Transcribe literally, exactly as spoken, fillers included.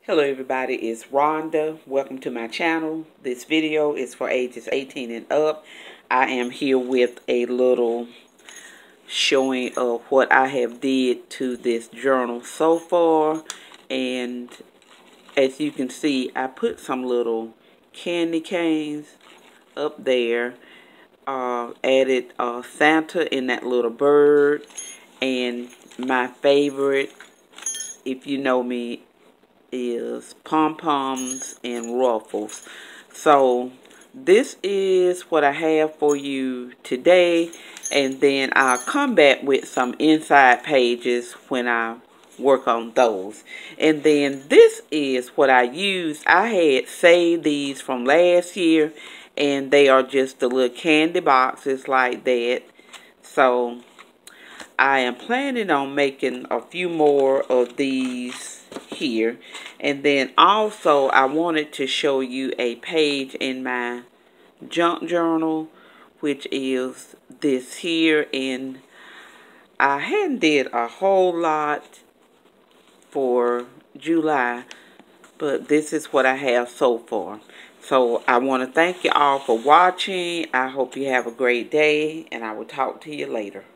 Hello everybody, it's Rhonda. Welcome to my channel. This video is for ages eighteen and up. I am here with a little showing of what I have did to this journal so far. And as you can see, I put some little candy canes up there. Uh, added uh, Santa in that little bird. And my favorite, if you know me, is pom-poms and ruffles. So this is what I have for you today, and then I'll come back with some inside pages when I work on those. And then this is what I used. I had saved these from last year, and they are just the little candy boxes like that. So I am planning on making a few more of these here. And then also I wanted to show you a page in my junk journal, which is this here. And I hadn't did a whole lot for July, but this is what I have so far. So I want to thank you all for watching. I hope you have a great day, and I will talk to you later.